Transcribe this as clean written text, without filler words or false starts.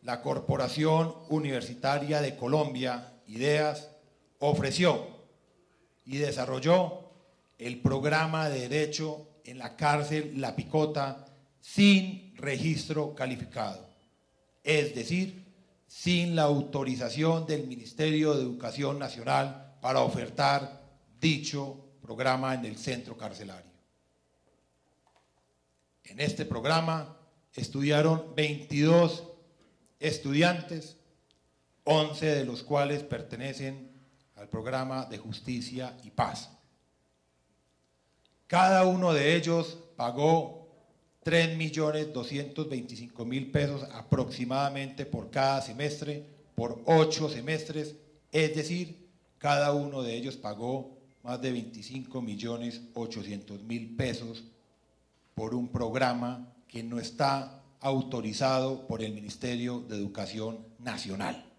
la Corporación Universitaria de Colombia, IDEAS, ofreció y desarrolló el programa de Derecho en la cárcel La Picota sin registro calificado, es decir, sin la autorización del Ministerio de Educación Nacional para ofertar dicho programa en el centro carcelario. En este programa estudiaron 22 estudiantes, 11 de los cuales pertenecen al programa de Justicia y Paz. Cada uno de ellos pagó 3.225.000 pesos aproximadamente por cada semestre, por 8 semestres, es decir, cada uno de ellos pagó más de 25.800.000 pesos por un programa que no está autorizado por el Ministerio de Educación Nacional.